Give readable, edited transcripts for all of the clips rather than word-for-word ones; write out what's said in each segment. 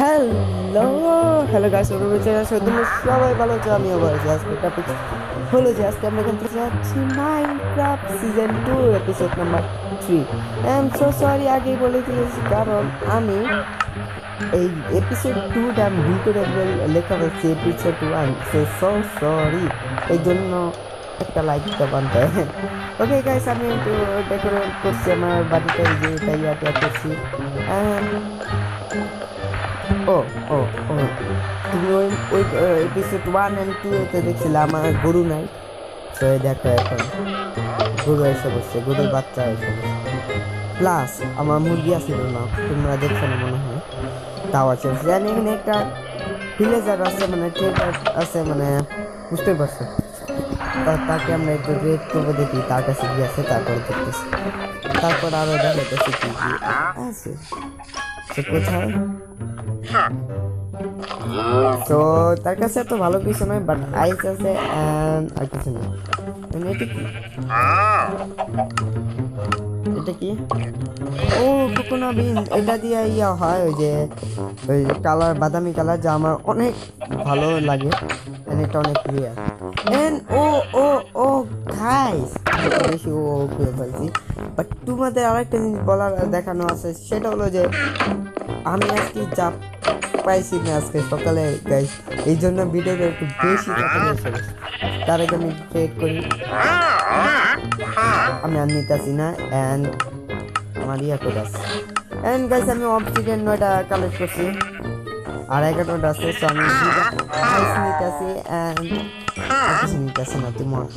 Hello hello guys, তোমরা সবাই ভালো আছো? আমিও ভালো আছি। আজকে টপিক হলো যে আজকে আমরা খেলতে যাচ্ছি Minecraft season 2 episode number 3। I am so sorry, আগেই বলে দিয়েছি কারণ আমি এই এপিসোড 2টা আমি ভুল করে লেখা হচ্ছে এপিসোড 1। সো সরি, এই জন্য একটা লাইক দিতে পারতে। ওকে গাইস, আমি একটু ডেকোরেট করছি আমার বাড়িতে, যে তাই ইয়াটা করছি। ও ও ও তুমি ওই ওই এপিসোড 1 এন্ড 2 এতে দেখছিলে আমার গরু নাই। তো এই দেখো এখন গরু এসে বসছে, গরুর বাচ্চা এসে বসছে। প্লাস আমার মুরগি আছিল না, তোমরা দেখছো না মনে হয়, তাও আছে। জানি এখানে একটা ভিলেজার আছে, মানে ট্রেডার আছে, মানে বুঝতে পারছো। তাকে আমরা একটু রেড করবো, দেখি তার কাছে কি আছে, তারপরে দেখতেছি। তারপর আরো দেখাইতেছি কি কি আছে। সে কোথায়? তো তার কাছে এত ভালো কিছু নয়, বাট আইস আছে আর কিছু নেই। এটা কি? ও কোকোনা বিন, এটা দিয়ে ইয়া হয় ওই যে ওই কালার, বাদামি কালার, যা আমার অনেক ভালো লাগে। এটা অনেক রিয়ার। ও ও ও গাইস, বেশি ও করে ফেলছি। বাট তোমাদের আরেকটা জিনিস বলার দেখানো আছে, সেটা হলো যে আমি আজকে যা পাইছি না আজকে সকালে গাইস, এই জন্য ভিডিওটা একটু বেশি তাড়াতাড়ি। তার আগে আমি ট্রেড করি, আমি আর নিতেছি না। অ্যান্ড আমার ইয়া করে আছে। অ্যান্ড গাইস, আমি অবসিডিয়ান 9টা কালেক্ট করছি, আর 11টা আছে। সো আমি নিতেছি অ্যান্ড কিছু নিতেছি না তোমার।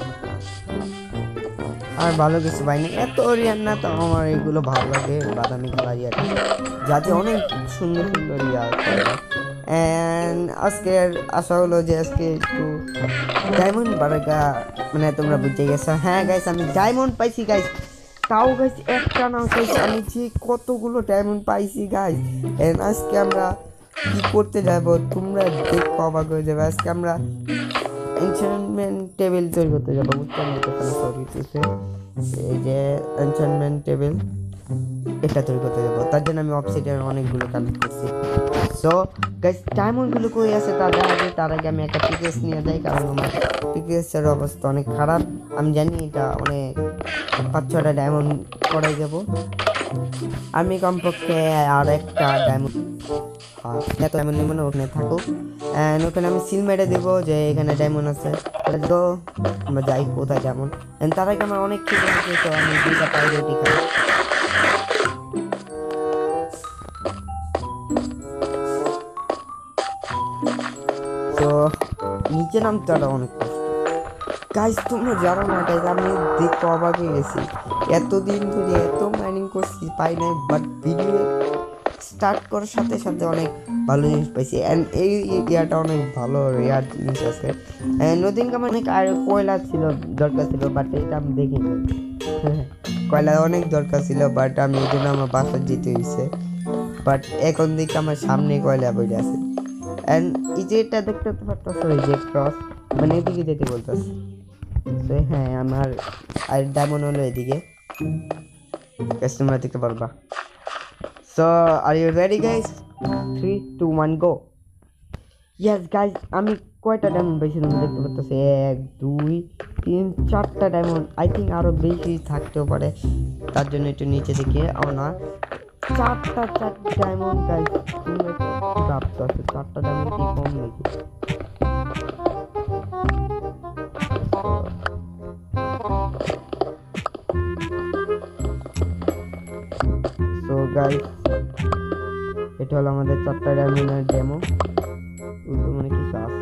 আর ভালো কিছু পাইনি, এত রিয়ার না, তো আমার এগুলো ভালো লাগে, বাদামি কালার ইয়ার, যাতে অনেক সুন্দর সুন্দর ইয়ার। অ্যান্ড আজকের আশা হলো যে আজকে একটু ডায়মন্ড বার্গা, মানে তোমরা বুঝে গেছো। হ্যাঁ গাইস, আমি ডায়মন্ড পাইছি গাইস, তাও গাইস একটা না গাইস, আমি যে কতগুলো ডায়মন্ড পাইছি গাইস। এন্ড আজকে আমরা কি করতে যাব তোমরা দেখে অবাক হয়ে যাবে। আজকে আমরা এনচ্যান্টমেন্ট টেবিল তৈরি করতে যাবো, বুঝতে পারছো? সরি, এই যে এনচ্যান্টমেন্ট টেবিল, এটা তৈরি করতে যাবো। তার জন্য আমি অবসিডিয়ান অনেকগুলো কালেক্ট করছি। সো গাইস, ডায়মন্ডগুলো কই আছে তার আগে আমি একটা পিকেস নিয়ে যাই, কারণ আমার পিকেসের অবস্থা অনেক খারাপ। আমি জানি এটা অনেক 5-6টা ডায়মন্ড করাই যাব। আমি কমপক্ষে আর একটা ডায়মন্ড, এত ডায়মন্ড নেব না, ওখানে থাকুক। অ্যান্ড ওখানে আমি সিল মেরে দেবো যে এখানে ডায়মন্ড আছে। তো আমরা যাই কোথায় ডায়মন্ড। অ্যান্ড তার আগে আমার অনেক কিছু আছে, তো আমি 2টা প্রায়োরিটি খাই। তো নিচে নামতে অনেক কষ্ট গাইস, তোমরা জানো না গাইস, আমি দেখতে অবাক হয়ে গেছি। এতদিন ধরে এত মাইনিং করছি, পাই নাই, বাট ভিডিও স্টার্ট করার সাথে সাথে অনেক ভালো জিনিস পাইছি। অ্যান্ড এই এরিয়াটা অনেক ভালো রেয়ার জিনিস আছে। নদীনকে আমার অনেক কয়লা ছিল, দরকার ছিল, বাট এটা আমি দেখিনি। কয়লা অনেক দরকার ছিল, বাট আমি এই জন্য আমার বাসার যেতে হয়েছে। বাট এখন দেখি আমার সামনে কয়লা বইলে আছে। অ্যান্ড এই যে এটা দেখতে পারতেছো, এই যে ক্রস, মানে এদিকে যেতে বলতেছে। তো হ্যাঁ, আমার আর ডায়মন্ড হলো এদিকে, তোমরা দেখতে পারবা। So are you ready guys? 3 2 1 go. Yes guys, আমি কয়টা ডায়মন্ড পেয়েছি তোমরা দেখতে পারতেছো? 1 2 3 4টা ডায়মন্ড। আই থিঙ্ক আরো বেশি থাকতেও পারে, তার জন্য একটু নিচে দিকে না। 4টা ডায়মন্ড গাইস, তোমরা কি ভাবছো? 4টা ডায়মন্ড কি কম নাকি? সো গাইস, এটা হলো আমাদের 4টা ডায়মন্ডের ডেমো। মনে কিছু আছে,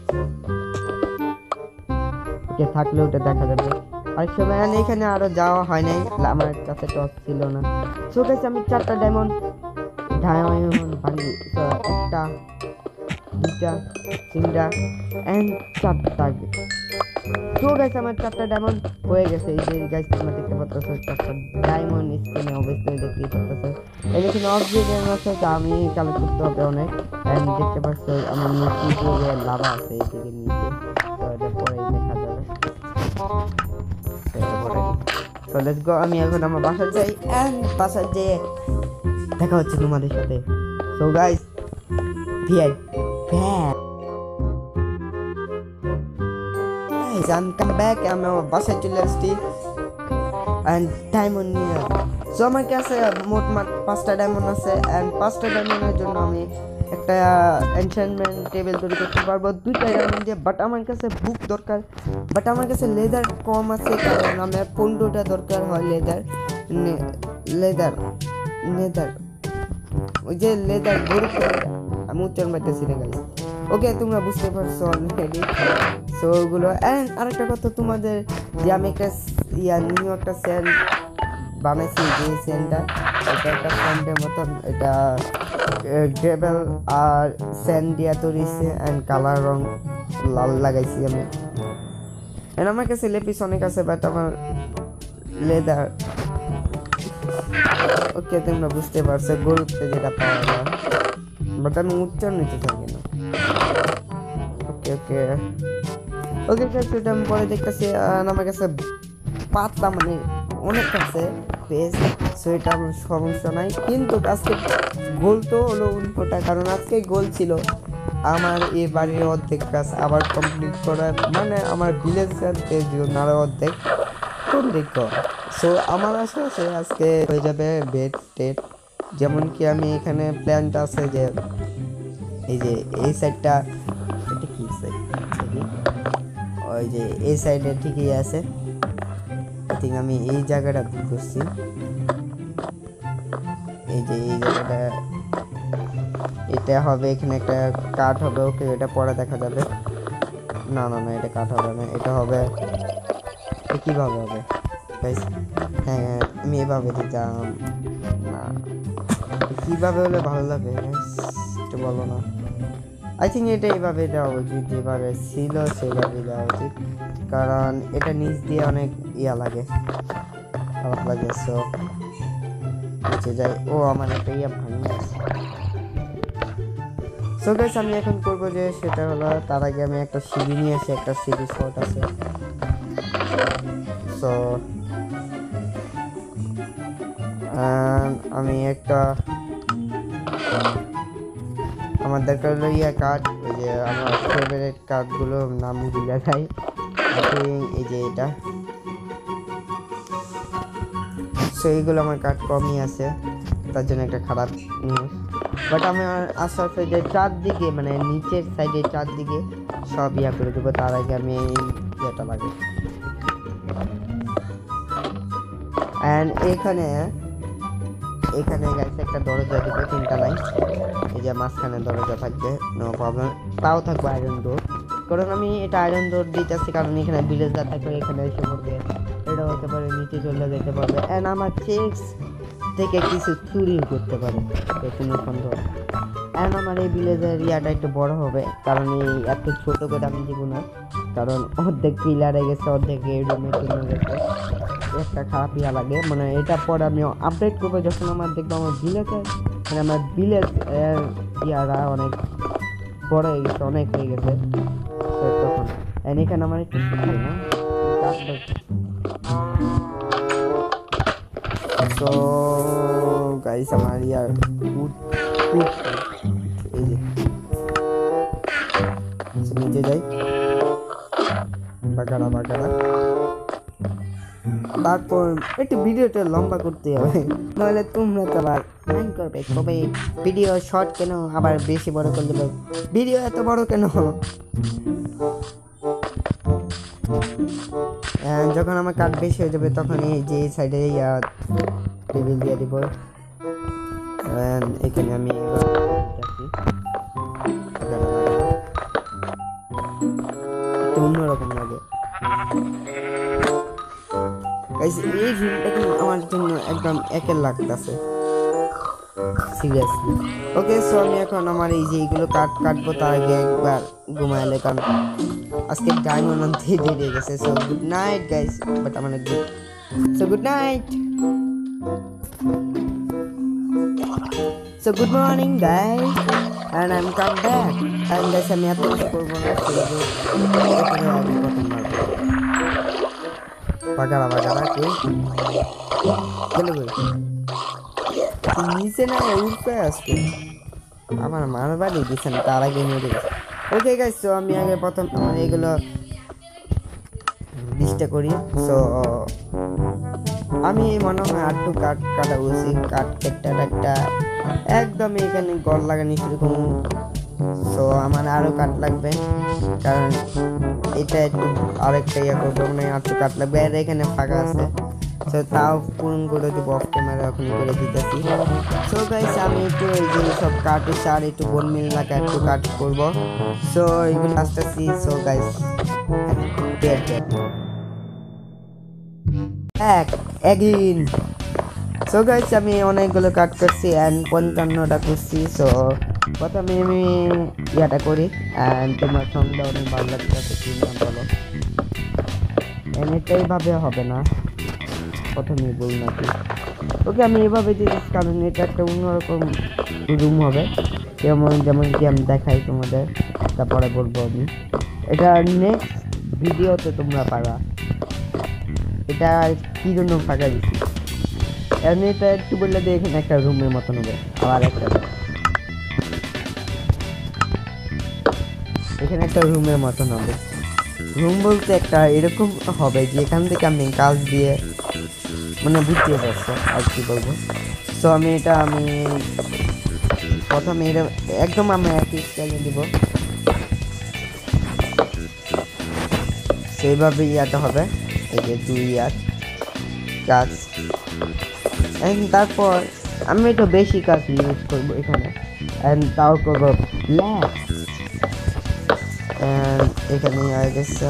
ওকে থাকলে ওটা দেখা যাবে। আর সময় এখানে আরো যাওয়া হয় নাই, আমার কাছে টস ছিল না। সো গাইস, আমি 4টা ডায়মন্ড ভাঙি। তো 1টা 2টা 3টা এন্ড 4টা। তো গাইস, আমার 4টা ডায়মন্ড হয়ে গেছে। এই যে গাইস, তোমরা দেখতে পাচ্ছ 4টা ডায়মন্ড স্ক্রিনে অবশ্যই দেখতে পাচ্ছ। এখানে অবজেক্ট আছে, যা আমি কালেক্ট করতে হবে অনেক। এন্ড দেখতে পাচ্ছ আমার নিচে লাভা আছে, এই দিকে নিচে। তো এটা পরে দেখা যাবে। তো লেটস গো, আমি এখন আমার বাসায় যাই। এন্ড বাসায় যেয়ে দেখা হচ্ছে তোমাদের সাথে। সো গাইস, ভিআই ভ্যান I'm come back আমি আমার বাসায় চলে আসছি and ডায়মন্ড নিয়ে সো আমার কাছে মোটমাট 5টা ডায়মন্ড আছে and 5টা ডায়মন্ডের জন্য আমি একটা এনচেন্টমেন্ট টেবিল তৈরি করতে পারবো 2টা ডায়মন্ড দিয়ে বাট আমার কাছে বুক দরকার বাট আমার কাছে লেদার কম আছে কারণ আমার 15টা দরকার হয় লেদার ওই যে লেদার গরু আমি উচ্চারণ পাইতেছি না গাইস ওকে তোমরা বুঝতে পারছো অলরেডি সো ওগুলো অ্যান্ড আরেকটা কথা তোমাদের যে আমি একটা নিউ একটা সেন্ট বানাইছি যে সেন্টটা এটা একটা ফ্যান্টের মতন এটা গ্রেভেল আর স্যান্ড দিয়া তৈরিছে অ্যান্ড কালার রং লাল লাগাইছি আমি অ্যান্ড আমার কাছে লেপিস অনেক আছে বাট আমার লেদার ওকে তোমরা বুঝতে পারছো গরুতে যেটা পাওয়া যায় বাট আমি উচ্চারণ নিতে থাকি না ওকে সেটা আমি পরে দেখতেছি আমার কাছে পাতলা মানে অনেক আছে পেজ সো এটা আমার সমস্যা নাই কিন্তু আজকে গোল তো হলো উল্টোটা কারণ আজকে গোল ছিল আমার এই বাড়ির অর্ধেক কাজ আবার কমপ্লিট করার মানে আমার ভিলেজের জন্য আরও অর্ধেক কমপ্লিট করা সো আমার আশা আছে আজকে হয়ে যাবে বেড টেড যেমন কি আমি এখানে প্ল্যানটা আছে যে এই যে এই সাইডটা এটা কি সাইড ওই যে এই সাইডে ঠিকই আছে আই থিঙ্ক আমি এই জায়গাটা ভুল করছি এই যে এই জায়গাটা এটা হবে এখানে একটা কাঠ হবে ওকে এটা পরে দেখা যাবে না এটা কাঠ হবে না এটা হবে কিভাবে হবে হ্যাঁ আমি এভাবে দিতাম না কিভাবে হলে ভালো লাগে একটু বলো না আই থিঙ্ক এটা এইভাবে দেওয়া উচিত যেভাবে ছিল সেভাবে দেওয়া উচিত কারণ এটা নিচ দিয়ে অনেক লাগে খারাপ লাগে সো নিচে যাই ও আমার একটা ভাঙে গেছে সো গাইস আমি এখন করবো যে সেটা হলো তার আগে আমি একটা সিঁড়ি নিয়ে আসি একটা সিঁড়ি শট আছে সো আমি একটা আমার দরকার হলো কাঠ ওই যে আমার ফেভারিট কাঠগুলো নাম ভুলে যাই এই যে এটা সো এইগুলো আমার কাঠ কমই আছে তার জন্য একটা খারাপ নিউজ বাট আমি আসার সাইডে চারদিকে মানে নিচের সাইডে চারদিকে সব করে দেবো তার আগে আমি ইয়েটা লাগে অ্যান্ড এখানে গাইস একটা দরজা দিবে 3টা লাইন এই যে মাঝখানে দরজা থাকবে নো প্রবলেম তাও থাকবে আয়রন ডোর কারণ আমি এটা আয়রন ডোর দিতেছি কারণ এখানে ভিলেজার থাকবে এখানে এসে পড়বে এটা হতে পারে নিচে চলে যেতে পারবে অ্যান্ড আমার চেক্স থেকে কিছু চুরি করতে পারে কোনো সন্দেহ অ্যান্ড আমার এই ভিলেজের ইয়াটা একটু বড় হবে কারণ এই এত ছোট করে আমি দিব না কারণ অর্ধেক পিলারে গেছে অর্ধেক এই রুমের জন্য গেছে একটা খারাপ লাগে মানে এটা পরে আমি আপডেট করবো যখন আমার দেখবো আমার ভিলেজের মানে আমার ভিলেজ ইয়ারা অনেক বড় হয়ে গেছে অনেক হয়ে গেছে তখন এখানে আমার একটু শিখবে না সো গাইস আমার ইয়ার এই যে নিচে যাই বাগাড়া তারপর একটু ভিডিওটা লম্বা করতে হবে নাহলে তোমরা তো আবার মাইন্ড করবে তবে ভিডিও শর্ট কেন আবার বেশি বড় করে দেবে ভিডিও এত বড় কেন যখন আমার কাট বেশি হয়ে যাবে তখন এই যে সাইডে টেবিল দিয়ে দিব এখানে আমি অন্যরকম লাগে এই রুমটা আমার জন্য একদম একের লাগতেছে সিরিয়াসলি ওকে সো আমি এখন আমার এই যে এইগুলো কাটবো তার আগে একবার ঘুমাইলে কারণ আজকে ডায়মন্ড আনতে দেরি হয়ে গেছে so good night guys but আমার good so good night so good morning guys and I'm come back and guys আমি এত কিছু করবো না বাগাড়া কে গেল নিচে না উঠতে আসছে আমার মামার বাড়ি দিচ্ছেন তার আগে নিয়ে গেছে। ওকে গাইস, তো আমি আগে প্রথম আমার এগুলো লিস্টে করি। সো আমি মনে হয় আটটু কাঠ কাটা উচিত, কাঠ কেটে একটা একদম এখানে গড় লাগানি শুরু করবো। সো আমার আরও কাঠ লাগবে, কারণ এটা একটু আরেকটা ইয়ে করবো, মানে আটটু কাঠ লাগবে। আর এখানে ফাঁকা আছে, সো তাও পূরণ করে দেবো অফ ক্যামেরা, এখনই করে দিতেছি। সো গাইস, আমি একটু এই যে সব কাঠ সার একটু বন মিল এলাকা একটু কাঠ করবো। সো এগুলো আসতেছি। So guys again. So guys, আমি অনেকগুলো কাট করছি অ্যান্ড 55টা করছি। সো প্রথমে আমি ইয়াটা করি অ্যান্ড তোমার সঙ্গে অনেক ভালো লাগতেছে, কি নাম বলো? এটা এইভাবে হবে না, প্রথমেই বল নাকি? ওকে, আমি এভাবে দিচ্ছি কারণ এটা একটা অন্যরকম রুম হবে, যেমন কি আমি দেখাই তোমাদের, তারপরে বলবো আমি। এটা নেক্সট ভিডিওতে তোমরা পারা এটা কি জন্য ফাঁকা দিচ্ছি। এমনি এটা একটু বললে দিয়ে এখানে একটা রুমের মতন হবে, আবার একটা এখানে একটা রুমের মতন হবে। রুম বলতে একটা এরকম হবে যে এখান থেকে আমি কাজ দিয়ে মানে বুঝতে পারছো আর কি বলবো। সো আমি প্রথমে এটা একদম আমি একই স্টাইলে দিব, সেইভাবে ইয়াটা হবে। এই যে 2 ইয়ার কাজ, তারপর আমি একটু বেশি কাজ ইউজ করবো এখানে, তাও করবো ব্ল্যাক। এখানে হয়ে গেছে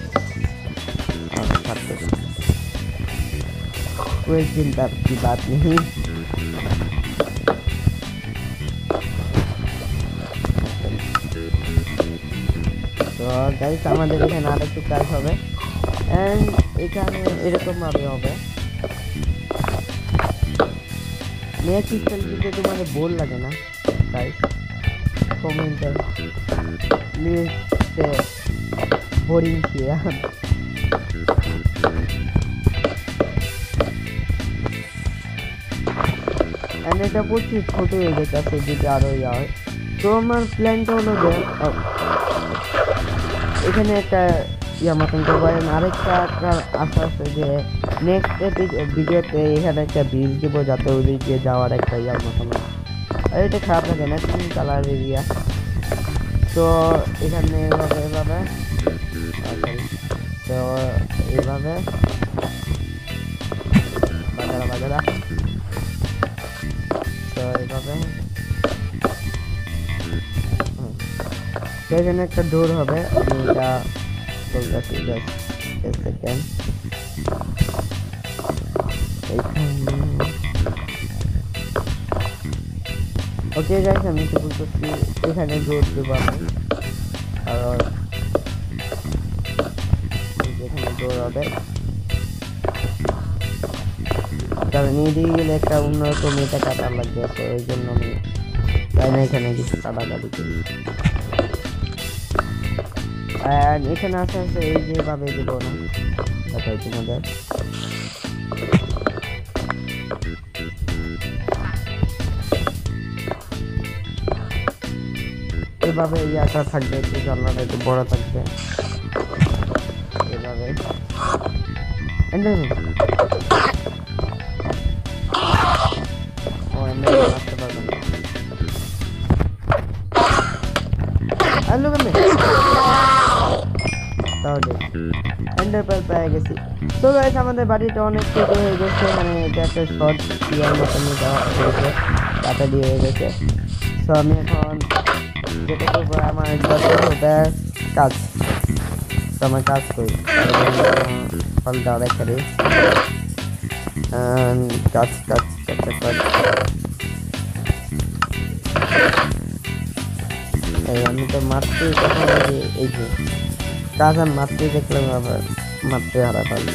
कोई चिंता की बात नहीं। তো গাইস, আমাদের এখানে আরেকটু কাজ হবে এন্ড এখানে এরকম ভাবে হবে। নেক্সট স্টাইল দিতে তোমাদের বোর লাগে না গাইস? কমেন্টে লিস্টে বোরিং কিয়া। এটা প্রচুর ছোট হয়ে গেছে যদি আরো ইয়া হয়। তো আমার প্ল্যানটা হলো যে এখানে একটা ইয়া মতন করবো। আরেকটা আশা আছে যে নেক্সট ভিডিওতে এখানে একটা ব্রিজ দিব, যাতে ওদিকে যাওয়ার একটা ইয়ার মতন। আর এটা খারাপ লাগে না, 3 কালার এরিয়া। তো এখানে এভাবে তো এইভাবে বাজারা তো এইভাবে এখানে একটা ডোর হবে। আমি এটা বলতেছি জাস্ট সেকেন্ড। ওকে গাইস, আমি কি বলতেছি, এখানে ডোর দেবো আমি, আর এখানে ডোর হবে, কারণ এদিকে গেলে একটা অন্যরকম এটা কাটা লাগবে। তো এই জন্য আমি তাই না এখানে কিছু কাটাকাটি করি। এখানে আসে এই যেভাবে দিব না দেখাই তোমাদের। এভাবে ইয়াটা থাকবে, একটু জানলাটা একটু বড় থাকবে এভাবে। আসতে পারবেন না। তাহলে এন্ডারপাল পেয়ে গেছি। তো গাইস, আমাদের বাড়িটা অনেক ছোট হয়ে গেছে, মানে এটা একটা শর্ট ইয়ার মতন হয়েছে, কাটা দিয়ে হয়ে গেছে। তো আমি এখন যেটা করবো, আমার 10 ঘন্টার কাজ, তো আমার কাজ করি ফলটা রেখে দিই। কাজ আমি তো মাত্রই কথা বলি, এই যে কাজ আমি মাত্রই দেখলাম, আবার মাত্রই হারা পারি।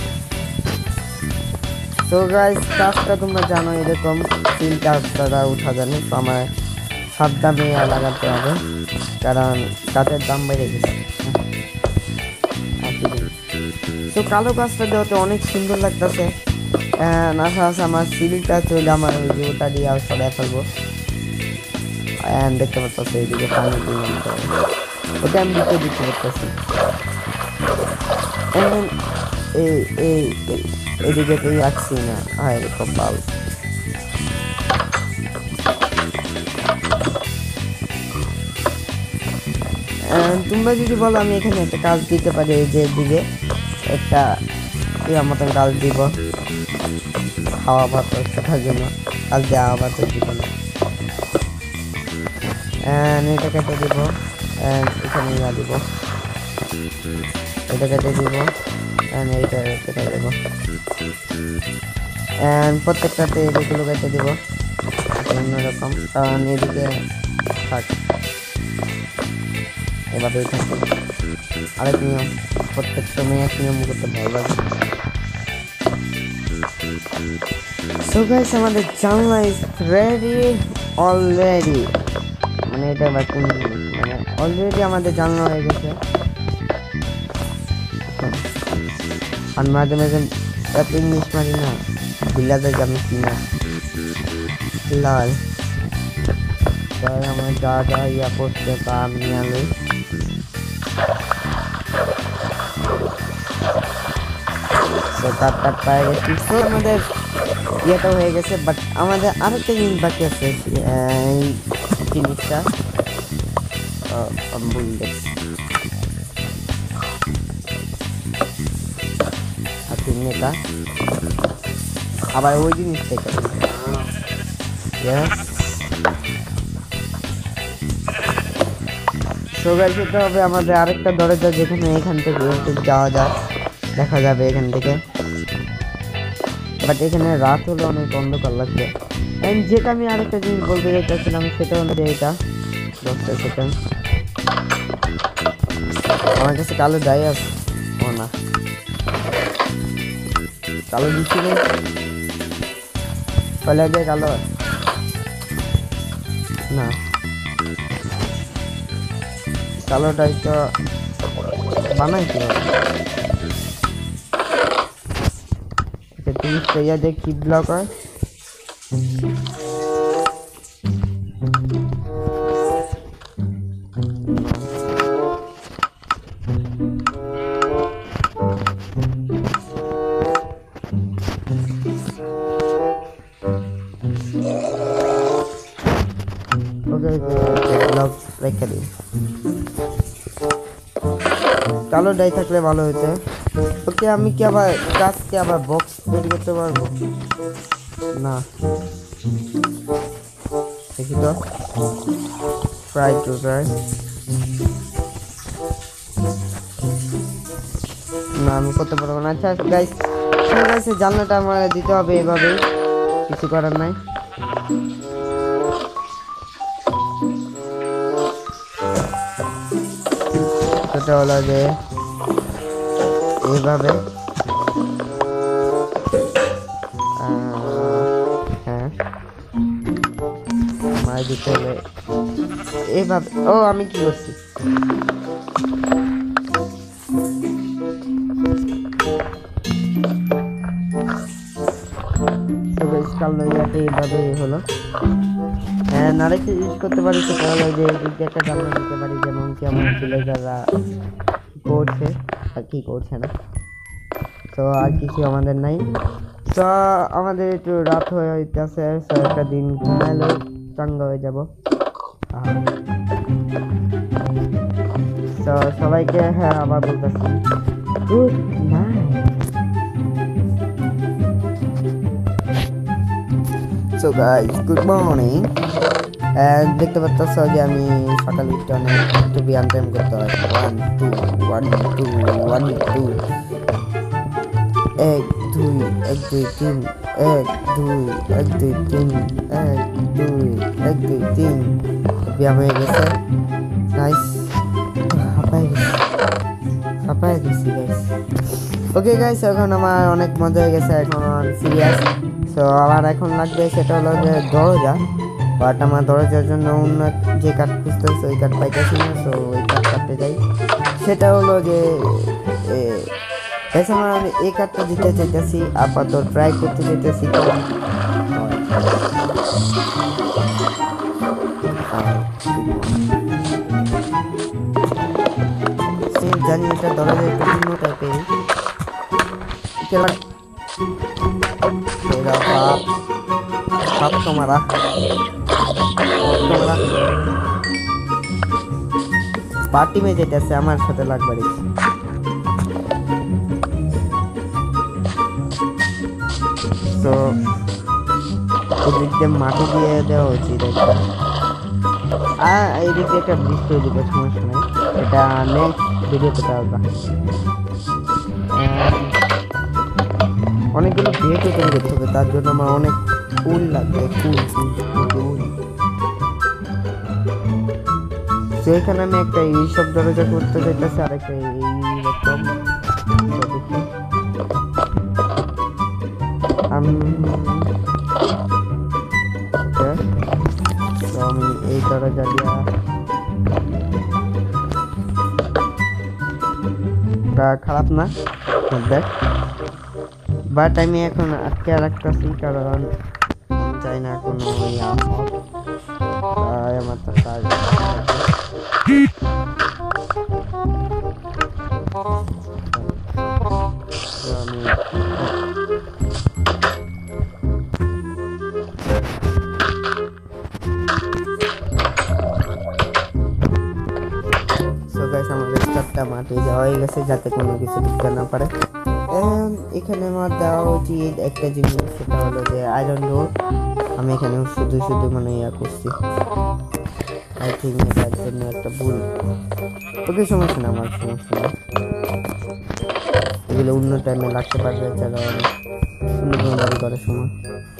তো গাইস, কাজটা তোমরা জানো এরকম তিন কাজটা উঠা জানি। তো আমার সাবধানে লাগাতে হবে, কারণ কাঠের দাম বেড়ে গেছে। তো কালো কাজটা দেওয়াতে অনেক সুন্দর লাগতেছে। আশা আছে আমার সিলটা চলে আমার ওই যে ওটা দিয়ে আর সরাই ফেলবো। দেখতে পাচ্ছি এইদিকে পানি দিলাম, তো ওটা আমি দিতে পারতেছি। এদিকে তো রাখছি না, হায় কপাল। তোমরা যদি বলো আমি এখানে একটা কাজ দিতে পারি, এই যে দিকে একটা মতন কাজ দিব, হাওয়া বাতাস থাকার জন্য কাজ দিয়ে হাওয়া বাতাস দিব না। এটা কেটে দিব, এখানে দিব, এটা কেটে দিব, এইটা কেটে দেব, প্রত্যেকটাতে এগুলো কেটে দিব অন্যরকম, কারণ এদিকে থাক এভাবেই থাকে। আরেক নিয়ম, প্রত্যেকটা মেয়ে নিয়ম করতে ভালো লাগে। সো গাইস আমাদের জানলা ইজ রেডি অলরেডি, মানে এটা মানে অলরেডি আমাদের জানলা হয়ে গেছে। আর মাঝে মাঝে এত ইংলিশ মারি না, বিলাতে যাবে কিনা লাল, তাই আমার যা যা ইয়া করতে তা আমি আলো। কাট পায়ে গেছি, আমাদের ইয়েটা হয়ে গেছে। বাট আমাদের আরেকটা জিনিস বাকি আছে, এই জিনিসটা নেতা আবার ওই জিনিসটাই সেটা হবে আমাদের আরেকটা দরজা, যেখানে এখান থেকে যাওয়া যায়, দেখা যাবে এখান থেকে। বাট এখানে রাত হলে অনেক অন্ধকার লাগবে। যেটা আমি আরেকটা জিনিস বলতে চাইছিলাম সেটা হলো যে এটা 10 সেকেন্ড আমার কাছে কালো যাই আছে, ও না কালো দিচ্ছি পয়লা দিয়ে কালো না, কালোটাই তো বানাই কিভাবে 30 ইয়া দিয়ে কি ব্লক হয়। কালো ডাই থাকলে ভালো হইতে। ওকে আমি কি আবার কাজকে আবার বক্স তৈরি করতে পারবো না, দেখি তো ট্রাই না, আমি করতে পারবো না। আচ্ছা গাইস ঠিক আছে, জানলাটা আমার দিতে হবে এভাবে, কিছু করার নাই। সেটা হলো যে এইভাবে, হ্যাঁ আমার দিতে হবে এইভাবে। ও আমি কি করছি, এইভাবে হলো। আরেকটা ইউজ করতে পারি, সেটা হলো যে একটা জানলা দিতে পারি, যেমন কি আমার ছেলে যারা করছে আর কি করছে না। তো আর কিছু আমাদের নাই। তো আমাদের একটু রাত হয়ে হইতেছে, একটা দিন ঘুমাইলে চাঙ্গা হয়ে যাব। তো সবাইকে হ্যাঁ আবার বলতেছি good night. So guys good morning. দেখতে পাচ্ছ যে আমি সকালে উঠতে অনেক একটু ব্যায়াম ট্যায়াম করতে হয়। 1 2 1 2 1 2 1 2 1 2 3 1 2 1 2 3 1 2 1 2 3 ব্যায়াম হয়ে গেছে। নাইস, হাঁপায় গেছি গাইস। ওকে গাইস, এখন আমার অনেক মজা হয়ে গেছে, এখন সিরিয়াস। তো আমার এখন লাগবে সেটা হলো যে দরজা, বাট আমার দরজার জন্য অন্য যে কাঠ খুঁজতেছে ওই কাঠ পাইতেছি না। সো ওই কাঠ কাটতে যাই, সেটা হলো যে আমার এই কাঠটা দিতে চাইতেছি, আপাতত ট্রাই করতে চাইতেছি। জানি এটা দরজা একটু ভিন্ন টাইপের। বাপ বাপ তোমারা পার্টি মে যেতেছে আমার সাথে লাগবে। তো ওদিক দিয়ে মাটি দিয়ে দেওয়া উচিত একটা, আর এইদিকে একটা ব্রিজ তৈরি করে সমস্যা নেই, এটা নেক্সট ভিডিওতে পাওয়া। অনেকগুলো গেটও তৈরি করতে হবে, তার জন্য আমার অনেক ফুল লাগবে, ফুল। তো এখানে আমি একটা এইসব দরজা করতে চাইতেছি, আর একটা এইরকম। আমি এই দরজা দিয়া খারাপ না দেখ, বাট আমি এখন আটকে রাখতেছি কারণ চাই না কোনো আমার তো কাজ। আমি আমাদের চারটা মাটি দেওয়া হয়ে গেছে যাতে কোনো কিছু ঢুকতে না পারে। এখানে আমার দেওয়া উচিত একটা জিনিস, সেটা হলো যে আয়রন রড। আমি এখানে শুধু মানে ইয়া করছি, আই থিঙ্ক এটার জন্য একটা ভুল। ওকে সমস্যা না, আমার সমস্যা না, এগুলো অন্য টাইমে লাগতে পারবে, যারা অন্য কোনো দাবি করার সময়।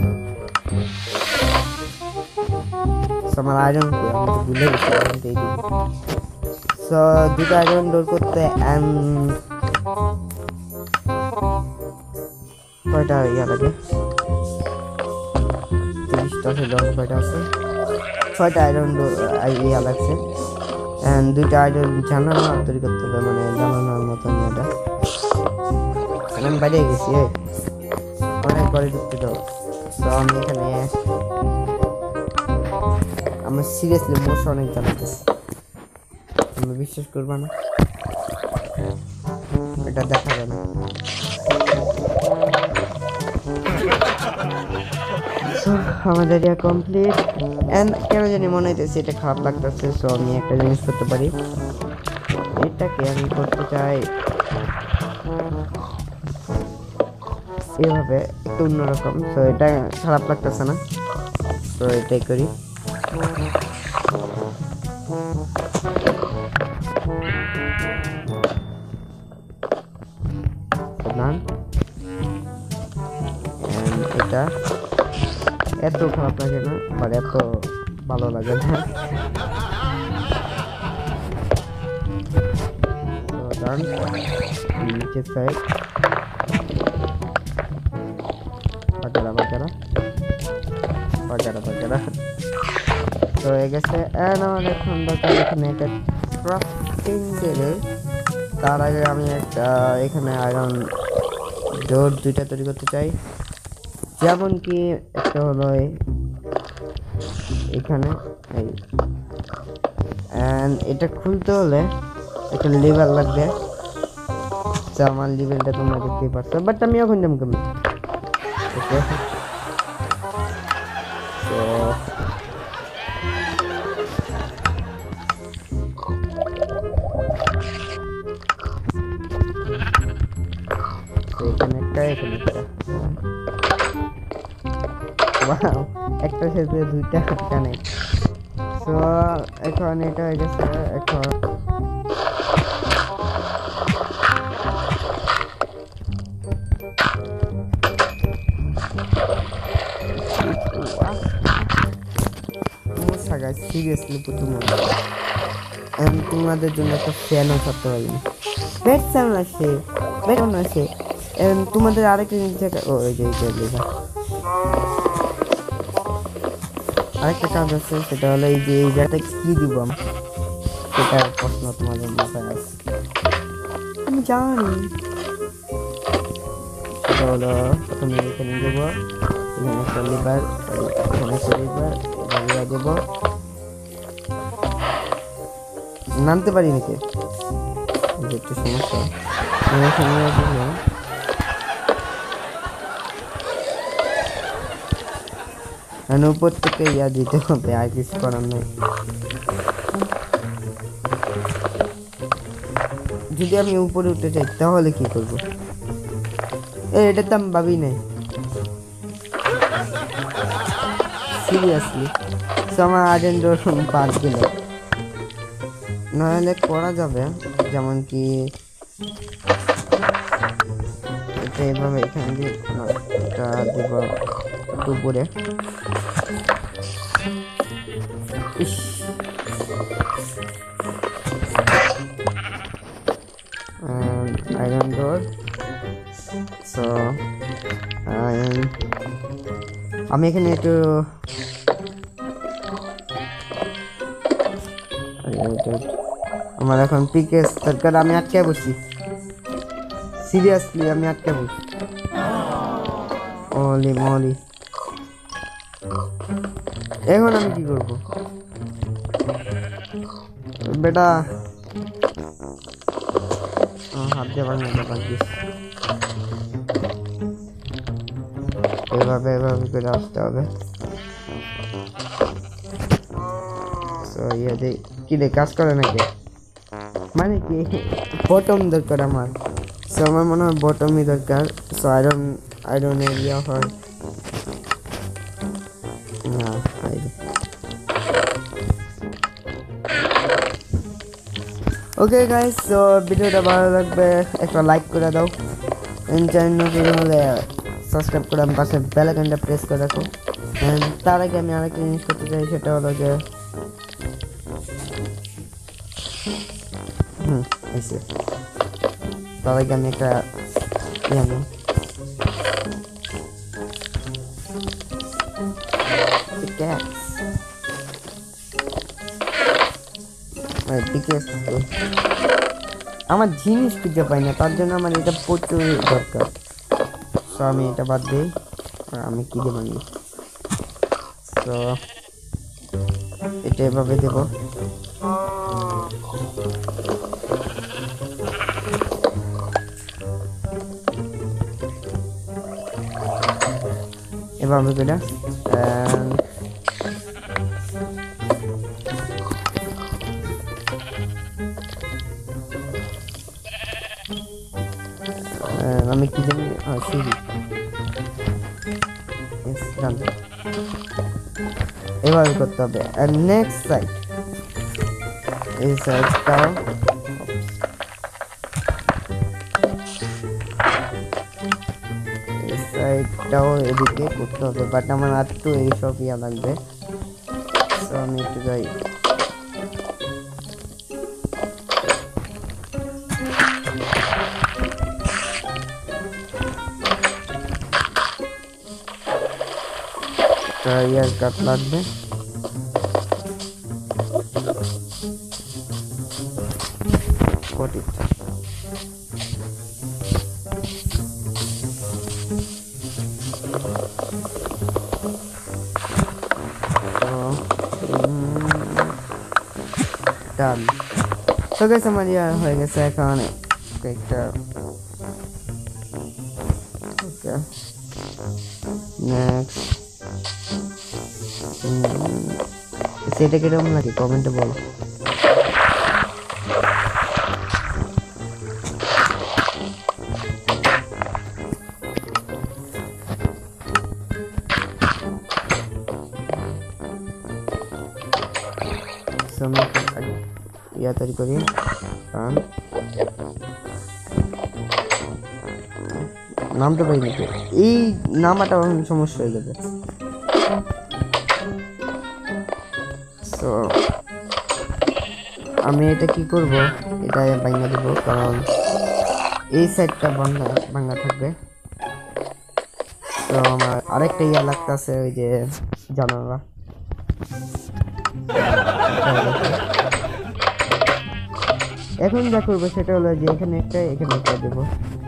আমার আয়রন আমি তো ভুলে গেছি আয়রন দিয়ে দিই। সো দুটো আয়রন ডোর করতে কয়টা ইয়া লাগে, 30টা আছে, 10 কয়টা আছে, 6টা আয়রন ডোর ইয়া লাগছে। অ্যান্ড 2টা আয়রন জানালা তৈরি করতে হবে, মানে জানালার মতন। এটা আমি বাইরে গেছি, অনেক পরে ঢুকতে দাও। তো আমি এখানে আমার সিরিয়াসলি মশা অনেক জ্বালাতেছে, তুমি বিশ্বাস করবা না, এটা দেখা যায় না। আমাদের এটা কমপ্লিট। এন্ড কেন জানি মনে হইতেছে এটা খারাপ লাগতেছে, সো আমি একটা জিনিস করতে পারি, এটাকে আমি করতে চাই এভাবে একটু অন্যরকম। সো এটা খারাপ লাগতেছে না, তো এটাই করি। এটা এত খারাপ লাগে না, আর এত ভালো লাগে না। নিচের সাইড বাগেরা তো হয়ে গেছে। আমার এখন দরকার এখানে একটা ক্রাফটিং টেবিল। তার আগে আমি একটা এখানে আয়রন ডোর 2টা তৈরি করতে চাই, যেমন কি একটা হলো এখানে এই, এটা খুলতে হলে একটা লেভেল লাগবে। আমার লেভেলটা তোমরা দেখতেই পাচ্ছ, বাট আমি এখন যেমন কমি। ওকে, তো এখানে একটা একটা সাথে 2টা কানেক্ট। সো এখন এটা হয়ে গেছে। এখন সিরিয়াসলি তোমাদের জন্য একটা ফ্যানও থাকতে পারি না, বেড ফ্যান আসে, বেড ফ্যান আসে। তোমাদের আরেকটা জিনিস আরেকটা কাজ আছে, সেটা হলো এই যে এই জায়গাটা কি দিব আমি, সেটা প্রশ্ন তোমাদের মাথায় আছে, আমি জানি। সেটা হলো প্রথমে এখানে দেবো, এখানে একটা লিভার, এখানে একটা লিভার দেবো, নামতে পারি নাকি একটু সমস্যা এখানে উপর থেকে ইয়া দিতে হবে আর কিছু করার নেই যদি আমি উপরে উঠতে চাই তাহলে কি করব এটা তো আমি ভাবি নাই সিরিয়াসলি আমার আয়রন ডোর বাদ দিল নাহলে করা যাবে যেমন কি এটা এভাবে এখানে দিয়ে এটা দেব একটু উপরে আয়রন ডোর সো আমি এখানে একটু আমার এখন পিকেস দরকার আমি আটকে বসছি সিরিয়াসলি আমি আটকে বসছি ওলি মলি এখন আমি কি করব বেটা হাত দিয়ে ভাঙতে পারছিস এভাবে এভাবে করে আসতে হবে কি রে কাজ করে নাকি মানে কি বটম দরকার আমার সো আমার মনে হয় বটমই দরকার সো আয়রন এরিয়া হয় না ওকে গাইস সো ভিডিওটা ভালো লাগবে একটা লাইক করে দাও চ্যানেল নতুন হলে সাবস্ক্রাইব করে আমার পাশে বেল আইকনটা প্রেস করে রাখো তার আগে আমি আরেকটা জিনিস করতে চাই সেটা হলো যে তার আগে আমি একটা আমার জিনিস খুঁজে পাই না তার জন্য আমার এটা প্রচুর দরকার তো আমি এটা বাদ দিই আমি কি দেব তো এটা এভাবে দেব এভাবে করে আমি কি জানি সিঁড়ি এভাবে করতে হবে আর নেক্সট সাইড এই সাইডটাও এই সাইডটাও এদিকে করতে হবে বাট আমার আর একটু এইসব ইয়া লাগবে তো আমি একটু যাই ইয়ার কাট লাগবে ডান তো গাইস আমার ইয়ার হয়ে গেছে এখন একটা ওকে নেক্সট সেটা কিরকম লাগে কমেন্টে বলো ইয়া তৈরি করি কারণ নামতে পারি নাকি এই নামাটা সমস্যা হয়ে যাবে তো আমি এটা কি করব এটা ভাঙা দেব কারণ এই সাইডটা ভাঙা থাকবে তো আমার আরেকটা ইয়া লাগতেছে ওই যে জানালা এখন যা করবো সেটা হলো যে এখানে একটা দেবো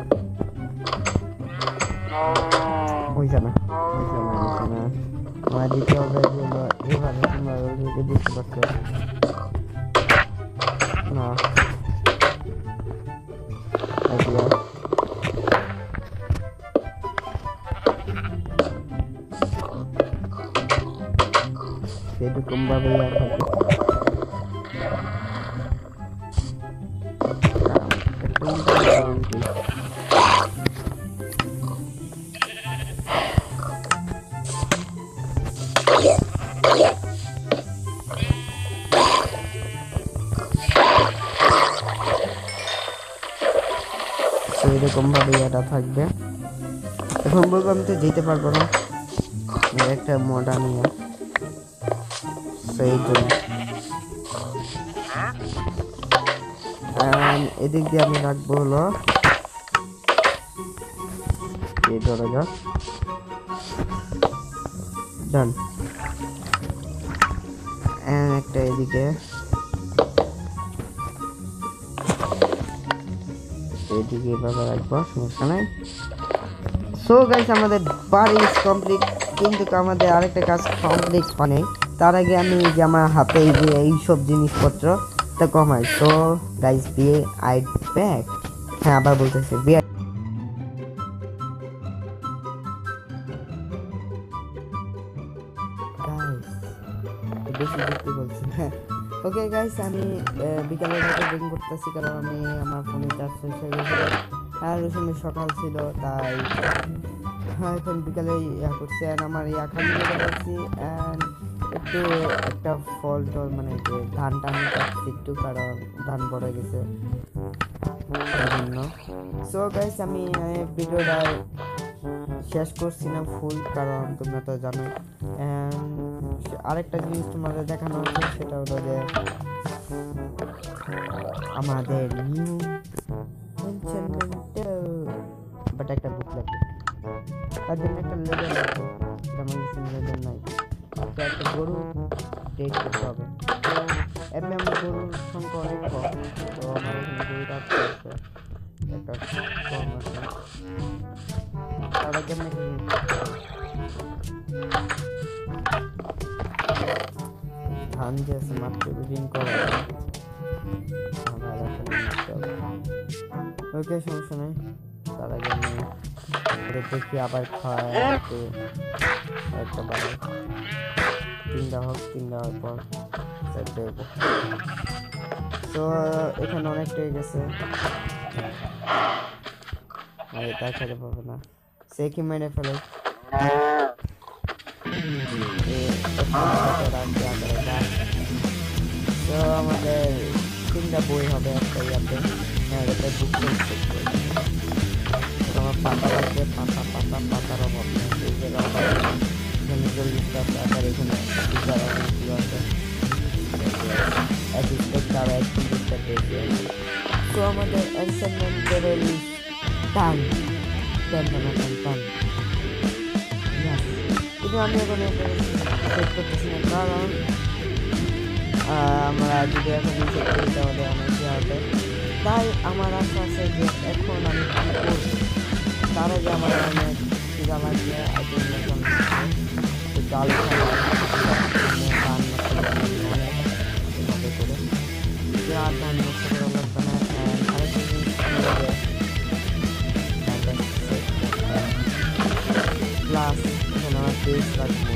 আমার দিতে হবে এভাবে বুঝতে পারছো এরকম ভাবে এরকম ভাবে এটা থাকবে। এখন বলবো আমি তো যেতে পারবো না, একটা মোডা নিয়ে সেই জন্য এদিক দিয়ে আমি রাখবো হলো এই দরজা ডান, একটা এদিকে এদিকে এভাবে রাখবো, সমস্যা নাই। সো গাইস আমাদের বাড়ি ইজ কমপ্লিট, কিন্তু আমাদের আরেকটা কাজ কমপ্লিট মানে তার আগে আমি যে আমার হাতে এই যে এইসব জিনিসপত্র তা কমাই। So guys be I back, হ্যাঁ আবার বলতেছি বিয়ে বেশি দেখতে বলছি। হ্যাঁ ওকে গাইস আমি বিকালে রেকর্ডিং করতেছি কারণ আমি আমার ফোনে চার্জ শেষ হয়ে গেছিল আর ওই সময় সকাল ছিল, তাই এখন বিকালে ইয়া করছি আর আমার ইয়া খালি করছি একটু একটা ফল টল মানে যে ধান টান কাটছি একটু, কারণ ধান বড় গেছে জন্য। সো গাইস আমি ভিডিওটা শেষ করছি না ফুল, কারণ তোমরা তো জানো। আরেকটা জিনিস তোমাদের দেখানো হচ্ছে, সেটা হলো যে আমাদের নিউ বাট একটা বুক লাগবে, তার জন্য একটা লেভেল লাগবে, যেমন লেভেল নাই, একটা গরু ডেট করতে হবে। এমনি আমার গরুর সংখ্যা অনেক কম, তো আমার এখানে গরুটা আছে একটা কম আছে, তার আগে আমি ধান যে আছে মাত্র রিডিং করা আমার এখন নিতে হবে। ওকে সমস্যা নেই, তার আগে আমি দেখি আবার খাওয়া একটু একটা বাড়ি তিনটা হওয়ার পর দেব। তো এখানে অনেকটাই গেছে, তা খেতে পারবে না, সে কি মেরে ফেলে। তো আমাদের তিনটা বই হবে একটা ইয়াতে, একটা বুক আমার পাতা লাগবে, পাতার অভাব নেই, এখানে জলদিটা আবার এখানে আছে। তো আমাদের অ্যাসাইনমেন্টের টান কিন্তু আমি এখন চেক করতেছি না, কারণ আমরা যদি এখন চেক করি তাহলে অনেক ইয়ে হবে। তাই আমার আশা আছে যে এখন আমি কী করবো, তার আগে আমার অনেক খিদা লাগছে, ডাল আর ধান নষ্ট করা লাগবে না। আরেকটা জিনিস প্লাস এখানে আমার পেজ রাখবো,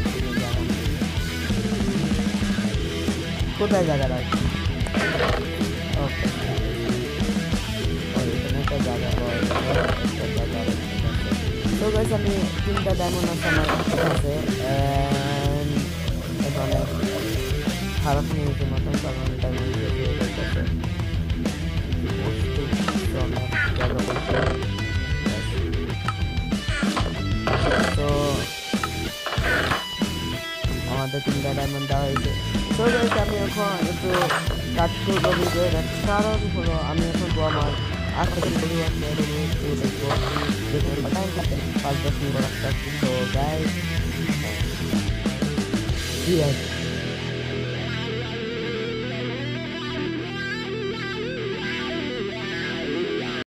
কোথায় জায়গা রাখবো, ওকে এখানে একটা জায়গা তো গাইস আমি তিনটা ডায়মন্ড আছে আমার কাছে, এখানে খারাপ নিয়েছে মতন, কারণ ডায়মন্ড তো আমাদের তিনটা ডায়মন্ড দেওয়া হয়েছে। তো গাইস আমি এখন একটু কাজ করবো ভিডিওর কারণ হলো আমি এখন আমার 8 সেকেন্ড বলি আছে দেখবো 5-10 মিনিট রাখতে। তো গাইস